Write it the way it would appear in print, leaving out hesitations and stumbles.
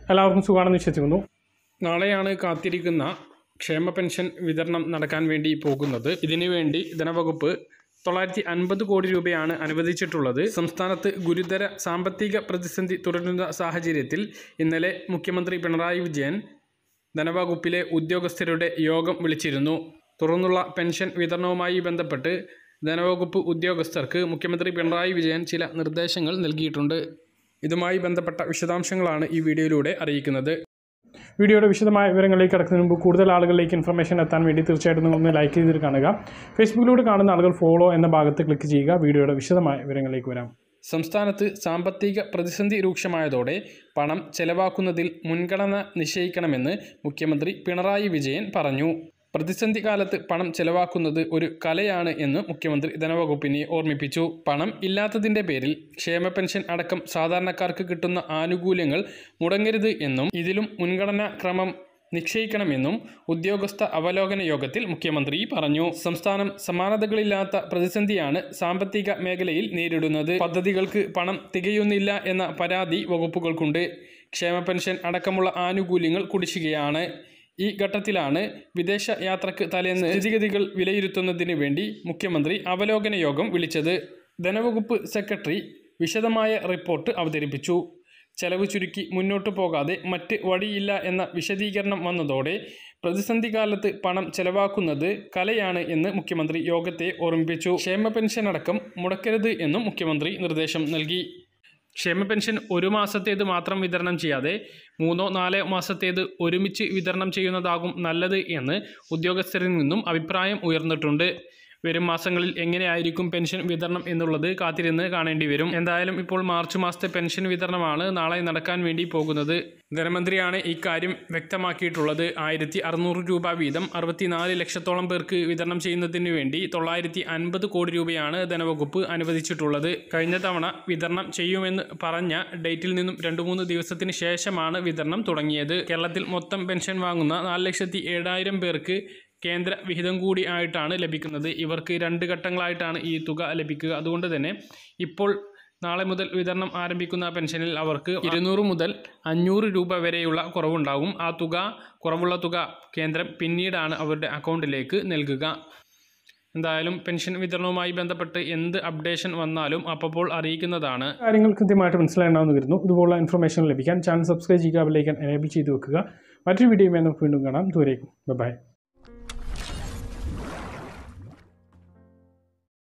എല്ലാവർക്കും സുഖമാണെന്ന് വിശ്വസിക്കുന്നു. നാളെയാണ് കാത്തിരിക്കുന്ന ക്ഷേമ പെൻഷൻ വിതരണം നടക്കാൻ വേണ്ടി പോകുന്നത്. ഇതിനുവേണ്ടി ധനവകുപ്പ് 950 കോടി രൂപയാണ് അനുവദിച്ചിട്ടുള്ളത്. സംസ്ഥാനത്ത് ഗുരുതര സാമ്പത്തിക പ്രതിസന്ധി തുടരുന്ന സാഹചര്യത്തിൽ ഇന്നലെ മുഖ്യമന്ത്രി പിണറായി വിജയൻ ധനവകുപ്പിലെ ഉദ്യോഗസ്ഥരുടെ യോഗം വിളിച്ചിരുന്നു. തുടർന്നുള്ള പെൻഷൻ വിതരണവുമായി ബന്ധപ്പെട്ട് ധനവകുപ്പ് ഉദ്യോഗസ്ഥർക്ക് മുഖ്യമന്ത്രി പിണറായി വിജയൻ ചില നിർദ്ദേശങ്ങൾ നൽകിയിട്ടുണ്ട്. ഇതുമായി ബന്ധപ്പെട്ട വിശദാംശങ്ങളാണ് ഈ വീഡിയോയിലൂടെ അറിയിക്കുന്നത്. വീഡിയോയുടെ വിശദമായ വിവരങ്ങളിലേക്ക് കടക്കുന്നതിന് മുമ്പ് കൂടുതൽ ആളുകളിലേക്ക് ഇൻഫർമേഷൻ എത്താൻ വേണ്ടി തീർച്ചയായിട്ടും നിങ്ങളൊന്ന് ലൈക്ക് ചെയ്തിട്ട് കാണുക. ഫേസ്ബുക്കിലൂടെ കാണുന്ന ആളുകൾ ഫോളോ എന്ന ഭാഗത്ത് ക്ലിക്ക് ചെയ്യുക. വീഡിയോയുടെ വിശദമായ വിവരങ്ങളിലേക്ക് വരാം. സംസ്ഥാനത്ത് സാമ്പത്തിക പ്രതിസന്ധി രൂക്ഷമായതോടെ പണം ചെലവാക്കുന്നതിൽ മുൻഗണന നിശ്ചയിക്കണമെന്ന് മുഖ്യമന്ത്രി പിണറായി വിജയൻ പറഞ്ഞു. പ്രതിസന്ധി കാലത്ത് പണം ചെലവാക്കുന്നത് ഒരു കലയാണ് എന്ന് മുഖ്യമന്ത്രി ധനവകുപ്പിനെ ഓർമ്മിപ്പിച്ചു. പണം ഇല്ലാത്തതിൻ്റെ പേരിൽ ക്ഷേമ പെൻഷൻ അടക്കം സാധാരണക്കാർക്ക് കിട്ടുന്ന ആനുകൂല്യങ്ങൾ മുടങ്ങരുത് എന്നും ഇതിലും മുൻഗണനാ ക്രമം നിശ്ചയിക്കണമെന്നും ഉദ്യോഗസ്ഥ അവലോകന യോഗത്തിൽ മുഖ്യമന്ത്രി പറഞ്ഞു. സംസ്ഥാനം സമാനതകളില്ലാത്ത പ്രതിസന്ധിയാണ് സാമ്പത്തിക മേഖലയിൽ നേരിടുന്നത്. പദ്ധതികൾക്ക് പണം തികയുന്നില്ല എന്ന പരാതി വകുപ്പുകൾക്കുണ്ട്. ക്ഷേമ പെൻഷൻ അടക്കമുള്ള ആനുകൂല്യങ്ങൾ കുടിശ്ശികയാണ്. ഈ ഘട്ടത്തിലാണ് വിദേശ യാത്രയ്ക്ക് തലേന്ന് സ്ഥിതിഗതികൾ വിലയിരുത്തുന്നതിന് വേണ്ടി മുഖ്യമന്ത്രി അവലോകന യോഗം വിളിച്ചത്. ധനവകുപ്പ് സെക്രട്ടറി വിശദമായ റിപ്പോർട്ട് അവതരിപ്പിച്ചു. ചെലവ് ചുരുക്കി മുന്നോട്ടു പോകാതെ മറ്റ് വഴിയില്ല എന്ന വിശദീകരണം വന്നതോടെ പ്രതിസന്ധി കാലത്ത് പണം ചെലവാക്കുന്നത് കലയാണ് എന്ന് മുഖ്യമന്ത്രി യോഗത്തെ ഓർമ്മിപ്പിച്ചു. ക്ഷേമ പെൻഷൻ അടക്കം മുടക്കരുത് എന്നും മുഖ്യമന്ത്രി നിർദ്ദേശം നൽകി. ക്ഷേമ പെൻഷൻ ഒരു മാസത്തേത് മാത്രം വിതരണം ചെയ്യാതെ 3-4 മാസത്തേത് ഒരുമിച്ച് വിതരണം ചെയ്യുന്നതാകും നല്ലത് എന്ന് ഉദ്യോഗസ്ഥരിൽ നിന്നും അഭിപ്രായം ഉയർന്നിട്ടുണ്ട്. വരും മാസങ്ങളിൽ എങ്ങനെയായിരിക്കും പെൻഷൻ വിതരണം എന്നുള്ളത് കാത്തിരുന്ന് കാണേണ്ടി വരും. എന്തായാലും ഇപ്പോൾ മാർച്ച് മാസത്തെ പെൻഷൻ വിതരണമാണ് നാളെ നടക്കാൻ വേണ്ടി പോകുന്നത്. ധനമന്ത്രിയാണ് ഇക്കാര്യം വ്യക്തമാക്കിയിട്ടുള്ളത്. 1600 രൂപ വീതം 64 ലക്ഷത്തോളം പേർക്ക് വിതരണം ചെയ്യുന്നതിന് വേണ്ടി 950 കോടി രൂപയാണ് ധനവകുപ്പ് അനുവദിച്ചിട്ടുള്ളത്. കഴിഞ്ഞ തവണ വിതരണം ചെയ്യുമെന്ന് പറഞ്ഞ ഡേറ്റിൽ നിന്നും 2-3 ദിവസത്തിന് ശേഷമാണ് വിതരണം തുടങ്ങിയത്. കേരളത്തിൽ മൊത്തം പെൻഷൻ വാങ്ങുന്ന 4,07,000 പേർക്ക് കേന്ദ്ര വിഹിതം കൂടി ആയിട്ടാണ് ലഭിക്കുന്നത്. ഇവർക്ക് 2 ഘട്ടങ്ങളായിട്ടാണ് ഈ തുക ലഭിക്കുക. അതുകൊണ്ട് തന്നെ ഇപ്പോൾ നാളെ മുതൽ വിതരണം ആരംഭിക്കുന്ന പെൻഷനിൽ അവർക്ക് 200 മുതൽ 500 രൂപ വരെയുള്ള കുറവുണ്ടാകും. ആ കുറവുള്ള തുക കേന്ദ്രം പിന്നീടാണ് അവരുടെ അക്കൗണ്ടിലേക്ക് നൽകുക. എന്തായാലും പെൻഷൻ വിതരണവുമായി ബന്ധപ്പെട്ട് എന്ത് അപ്ഡേഷൻ വന്നാലും അപ്പോൾ അറിയിക്കുന്നതാണ്. കാര്യങ്ങൾ കൃത്യമായിട്ട് മനസ്സിലായിട്ടുണ്ടാവുന്ന വരുന്നു. ഇതുപോലുള്ള ഇൻഫർമേഷൻ ലഭിക്കാൻ ചാനൽ സബ്സ്ക്രൈബ് ചെയ്യുക, ബെൽ ഐക്കൺ എനേബിൾ ചെയ്ത് വെക്കുക. മറ്റൊരു വീഡിയോയുമായി നമുക്ക് വീണ്ടും കാണാം. ദൂരേക്കും ബൈ.